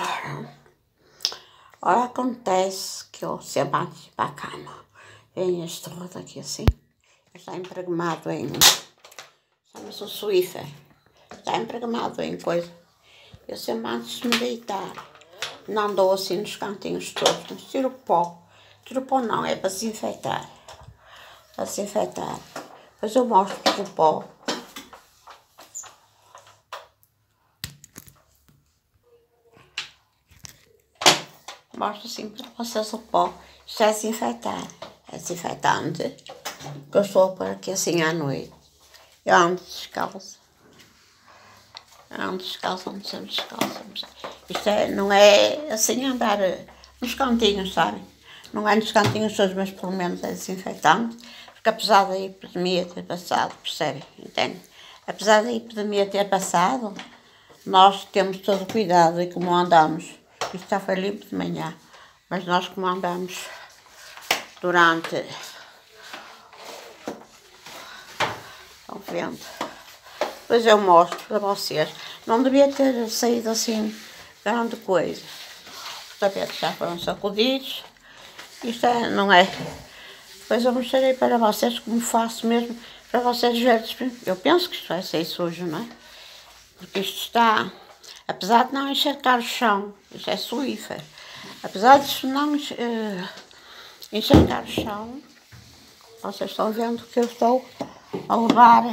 Ora, acontece que eu sempre antes de ir para a cama, vem este rodo aqui assim, está impregnado em, chama-se o Swiffer, está impregnado em coisa. Eu sempre antes de me deitar, não dou assim nos cantinhos todos, tiro o pó não, é para desinfetar, depois eu mostro o pó. Mostro assim para vocês o pó. Isto é desinfetar. É desinfetante. Que eu estou a pôr aqui assim à noite. Eu ando descalça. Ando sempre descalça. Isto não é assim andar nos cantinhos, sabem? Não é nos cantinhos todos, mas pelo menos é desinfetante. Porque apesar da epidemia ter passado, percebem? Entende? Apesar da epidemia ter passado, nós temos todo o cuidado e como andamos. Isto já foi limpo de manhã, mas nós como andamos durante... Estão vendo? Depois eu mostro para vocês. Não devia ter saído assim grande coisa. Os tapetes já foram sacudidos. Isto não é... Depois eu mostrarei para vocês como faço mesmo, para vocês verem. Eu penso que isto vai sair sujo, não é? Porque isto está... Apesar de não encharcar o chão, isto é Swiffer, apesar de não encharcar o chão, vocês estão vendo que eu estou a levar,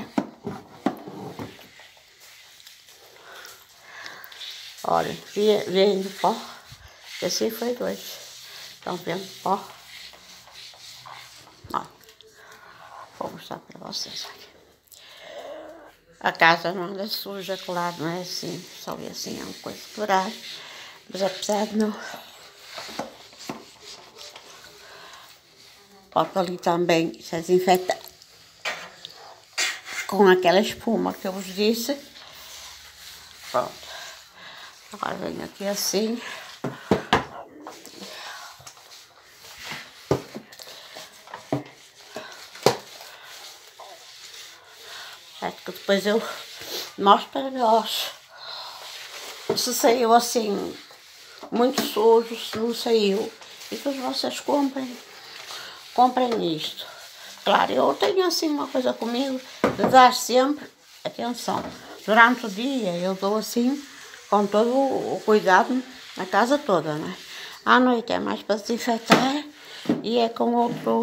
olha, vem do pó, assim foi dois, estão vendo o pó? Olha, vou mostrar para vocês aqui. A casa não anda suja, claro, não é assim, só é assim, é uma coisa quebrada, mas apesar de não... Porque ali também se desinfeta com aquela espuma que eu vos disse. Pronto. Agora venho aqui assim. Certo que depois eu mostro para vós se saiu assim muito sujo, se não saiu. E depois vocês comprem isto. Claro, eu tenho assim uma coisa comigo de dar sempre atenção. Durante o dia eu dou assim com todo o cuidado na casa toda, né? À noite é mais para desinfetar e é com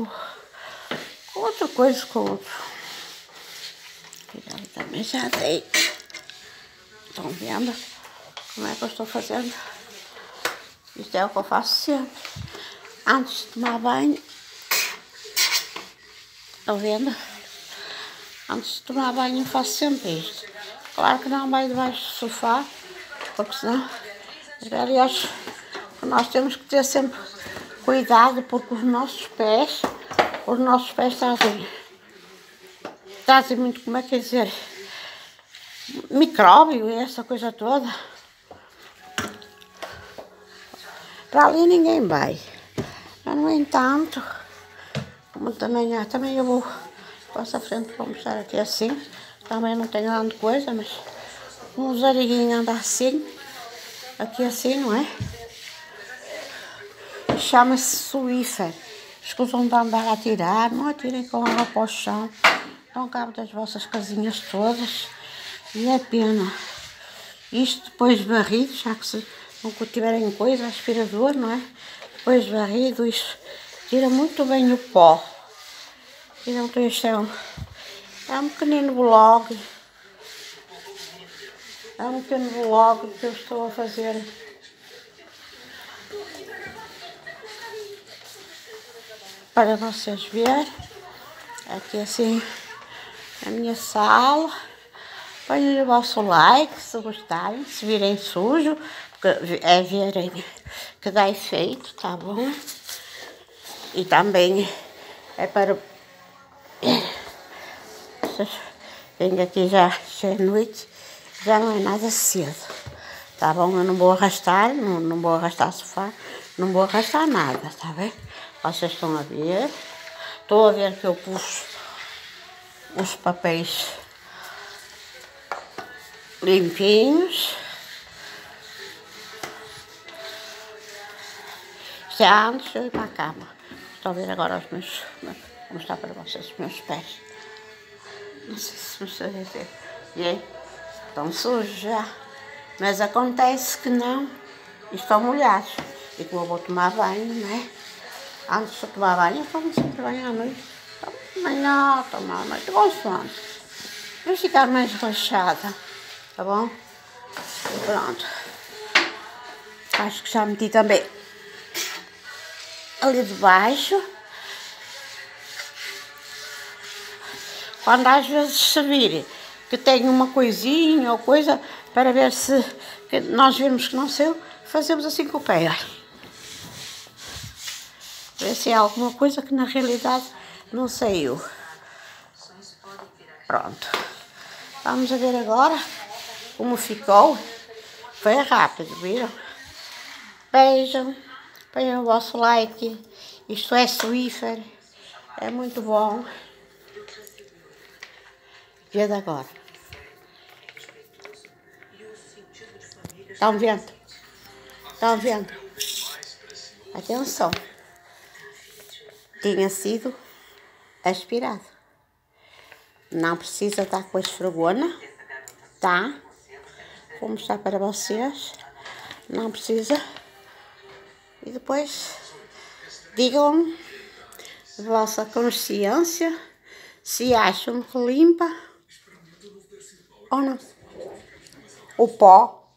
outra coisa, com outro. Cuidado, também já dei. Estão vendo como é que eu estou fazendo? Isto é o que eu faço sempre. Antes de tomar banho, estão vendo? Antes de tomar banho eu faço sempre isto. Claro que não vai debaixo do sofá, porque senão... Aliás, nós temos que ter sempre cuidado, porque os nossos pés trazem muito, como é que é dizer, micróbio e essa coisa toda. Para ali ninguém vai. Mas, no entanto, como também eu vou passar a frente para mostrar aqui assim, também não tem grande coisa, mas uns ariguinhos andam assim, aqui assim, não é? Chama-se Swiffer. Escusam de andar a tirar, não atirem com água para o chão, dão cabo das vossas casinhas todas e é pena. Isto depois varrido, já que se não tiverem coisa, aspirador, não é? Depois varrido, isto tira muito bem o pó. Então isto é um pequenino vlog. É um pequeno vlog que eu estou a fazer. Para vocês verem. Aqui assim a minha sala. Põem o vosso like se gostarem, se virem sujo, porque é verem que dá efeito, tá bom? E também é para... Venho aqui já é noite, já não é nada cedo, tá bom? Eu não vou arrastar, não vou arrastar sofá, não vou arrastar nada, tá bem? Vocês estão a ver, estou a ver que eu pus os papéis limpinhos. Já antes de eu ir para a cama. Estou a ver agora os meus... Vou mostrar para vocês os meus pés. Não sei se me estou a dizer. E aí? Estão sujos já. Mas acontece que não. E estão molhados. E como eu vou tomar banho, não é? Antes de tomar banho, eu tomo sempre banho à noite. Tomo amanhã, tomo à noite. Gosto antes. Para ficar mais relaxada. Tá bom? E pronto. Acho que já meti também ali debaixo. Quando às vezes se vir que tem uma coisinha ou coisa, para ver se nós vemos que não saiu, fazemos assim com o pé. Ver se é alguma coisa que na realidade não saiu. Pronto. Vamos a ver agora como ficou. Foi rápido, viram? Vejam, ponham o vosso like. Isto é Swiffer. É muito bom. Vede agora. Estão vendo? Estão vendo? Atenção. Tinha sido aspirado. Não precisa estar com a esfregona, tá? Vou mostrar para vocês. Não precisa. E depois digam a vossa consciência se acham que limpa ou não. O pó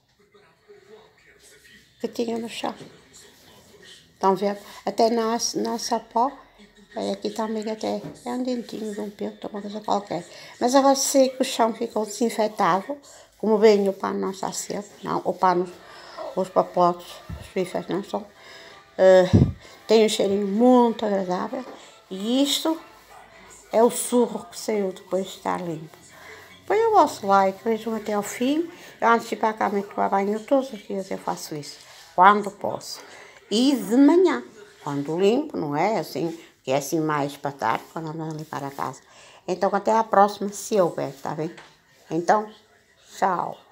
que tinha no chão. Estão vendo? Até nossa pó. Aqui também até é um dentinho de um pelo, uma coisa qualquer. Mas agora sei que o chão ficou desinfetado. Como bem o pano não está seco. Não, o pano, os papotes, os bifes não são. Tem um cheirinho muito agradável. E isto é o surro que saiu depois de estar limpo. Põe o vosso like, vejam até ao fim. Eu antes de ir para a cama e tomar banho todos os dias eu faço isso. Quando posso. E de manhã. Quando limpo, não é assim, que é assim mais para tarde, quando ando a limpar a casa. Então até a próxima, se houver, tá bem? Então, tchau.